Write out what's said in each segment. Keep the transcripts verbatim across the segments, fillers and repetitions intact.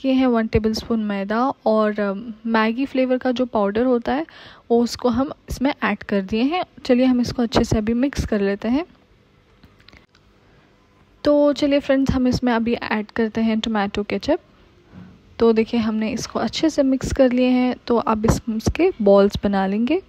किए हैं one tablespoon मैदा और मैगी फ्लेवर का जो पाउडर होता है वो उसको हम इसमें ऐड कर दिए हैं। चलिए हम इसको अच्छे से अभी मिक्स कर लेते हैं। तो चलिए फ्रेंड्स, हम इसमें अभी ऐड करते हैं टोमेटो केचप। तो देखिए हमने इसको अच्छे से मिक्स कर लिए हैं। तो अब इसके बॉल्स बना लेंगे।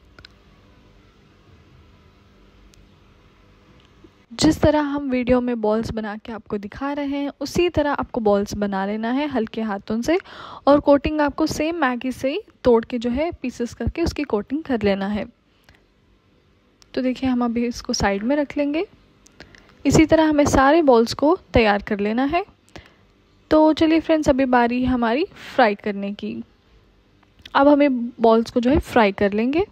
जिस तरह हम वीडियो में बॉल्स बना के आपको दिखा रहे हैं उसी तरह आपको बॉल्स बना लेना है हल्के हाथों से, और कोटिंग आपको सेम मैगी से ही तोड़ के जो है पीसेस करके उसकी कोटिंग कर लेना है। तो देखिए हम अभी इसको साइड में रख लेंगे। इसी तरह हमें सारे बॉल्स को तैयार कर लेना है। तो चलिए फ्रेंड्स, अभी बारी हमारी फ्राई करने की। अब हमें बॉल्स को जो है फ्राई कर लेंगे।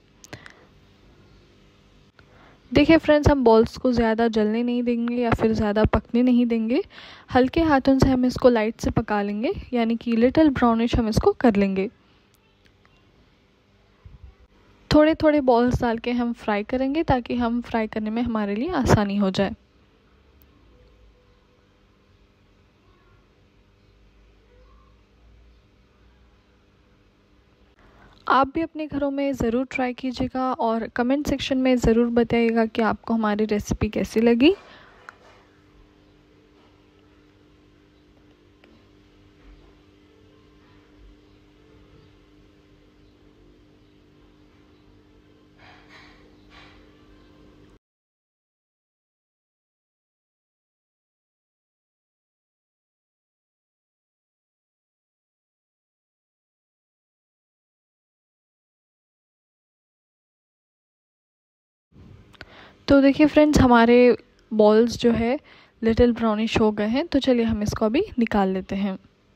देखिए फ्रेंड्स, हम बॉल्स को ज़्यादा जलने नहीं देंगे या फिर ज़्यादा पकने नहीं देंगे। हल्के हाथों से हम इसको लाइट से पका लेंगे, यानी कि लिटिल ब्राउनिश हम इसको कर लेंगे। थोड़े थोड़े बॉल्स डाल के हम फ्राई करेंगे ताकि हम फ्राई करने में हमारे लिए आसानी हो जाए। आप भी अपने घरों में ज़रूर ट्राई कीजिएगा और कमेंट सेक्शन में ज़रूर बताइएगा कि आपको हमारी रेसिपी कैसी लगी। तो देखिए फ्रेंड्स, हमारे बॉल्स जो है लिटिल ब्राउनिश हो गए हैं। तो चलिए हम इसको अभी निकाल लेते हैं।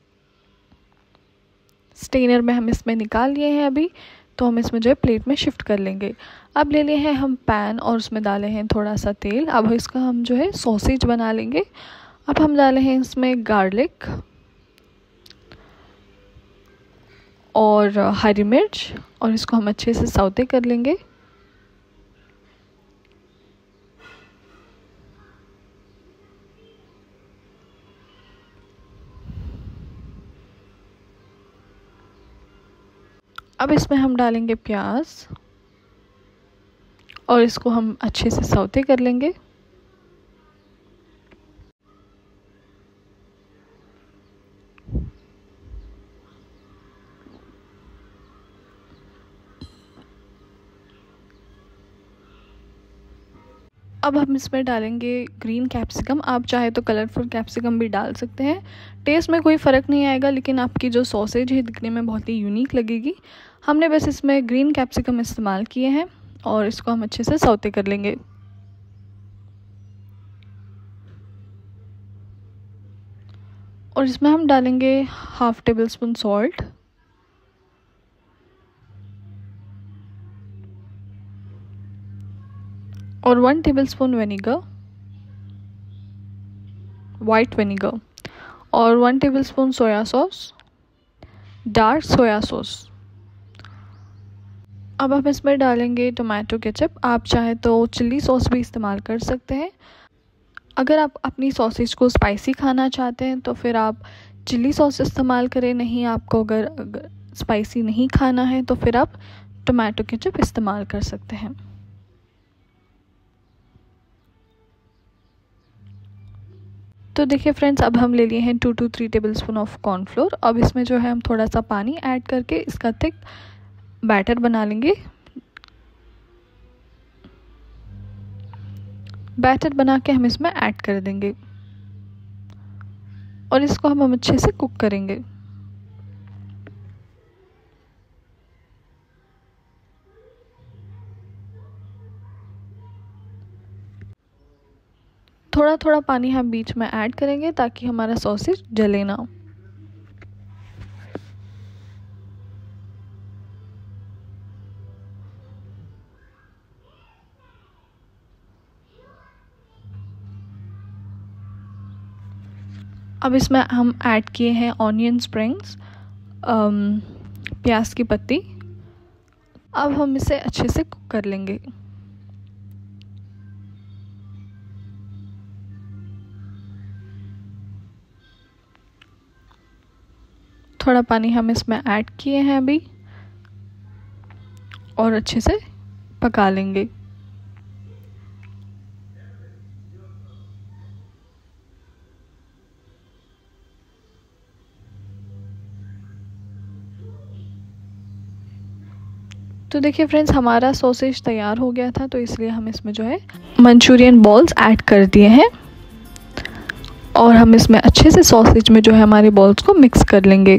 स्टेनर में हम इसमें निकाल लिए हैं अभी। तो हम इसमें जो है प्लेट में शिफ्ट कर लेंगे। अब ले लिए हैं हम पैन और उसमें डाले हैं थोड़ा सा तेल। अब इसका हम जो है सॉसेज बना लेंगे। अब हम डाले हैं इसमें गार्लिक और हरी मिर्च, और इसको हम अच्छे से सौते कर लेंगे। अब इसमें हम डालेंगे प्याज और इसको हम अच्छे से सौते कर लेंगे। अब हम इसमें डालेंगे ग्रीन कैप्सिकम। आप चाहे तो कलरफुल कैप्सिकम भी डाल सकते हैं। टेस्ट में कोई फ़र्क नहीं आएगा, लेकिन आपकी जो सॉसेज है दिखने में बहुत ही यूनिक लगेगी। हमने बस इसमें ग्रीन कैप्सिकम इस्तेमाल किए हैं और इसको हम अच्छे से सौते कर लेंगे। और इसमें हम डालेंगे हाफ टेबल स्पून सॉल्ट और one tablespoon vinegar, white vinegar, और one tablespoon soya sauce, dark soya sauce. अब हम इसमें डालेंगे टोमेटो केचप। आप चाहे तो चिल्ली सॉस भी इस्तेमाल कर सकते हैं। अगर आप अपनी सॉसेज को स्पाइसी खाना चाहते हैं तो फिर आप चिल्ली सॉस इस्तेमाल करें। नहीं, आपको अगर, अगर स्पाइसी नहीं खाना है तो फिर आप टोमेटो केचप इस्तेमाल कर सकते हैं। तो देखिए फ्रेंड्स, अब हम ले लिए हैं two two three tablespoon of cornflour. अब इसमें जो है हम थोड़ा सा पानी ऐड करके इसका थिक बैटर बना लेंगे। बैटर बना के हम इसमें ऐड कर देंगे और इसको हम अच्छे से कुक करेंगे। थोड़ा थोड़ा पानी हम बीच में ऐड करेंगे ताकि हमारा सॉसेज जले ना। अब इसमें हम ऐड किए हैं ऑनियन स्प्रिंग्स, प्याज की पत्ती। अब हम इसे अच्छे से कुक कर लेंगे। थोड़ा पानी हम इसमें ऐड किए हैं अभी और अच्छे से पका लेंगे। तो देखिए फ्रेंड्स, हमारा सॉसेज तैयार हो गया था, तो इसलिए हम इसमें जो है मंचूरियन बॉल्स ऐड कर दिए हैं और हम इसमें अच्छे से सॉसेज में जो है हमारे बॉल्स को मिक्स कर लेंगे।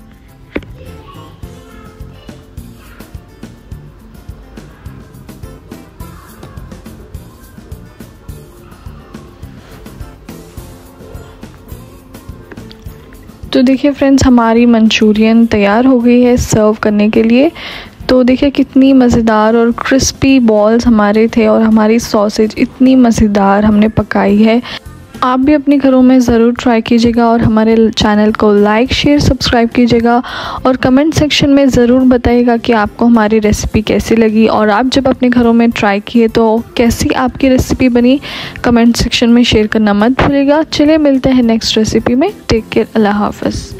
तो देखिए फ्रेंड्स, हमारी मंचूरियन तैयार हो गई है सर्व करने के लिए। तो देखिए कितनी मज़ेदार और क्रिस्पी बॉल्स हमारे थे और हमारी सॉसेज इतनी मज़ेदार हमने पकाई है। आप भी अपने घरों में ज़रूर ट्राई कीजिएगा और हमारे चैनल को लाइक शेयर सब्सक्राइब कीजिएगा और कमेंट सेक्शन में ज़रूर बताइएगा कि आपको हमारी रेसिपी कैसी लगी और आप जब अपने घरों में ट्राई किए तो कैसी आपकी रेसिपी बनी, कमेंट सेक्शन में शेयर करना मत भूलिएगा। चलिए मिलते हैं नेक्स्ट रेसिपी में। टेक केयर, अल्लाह हाफ़िज़।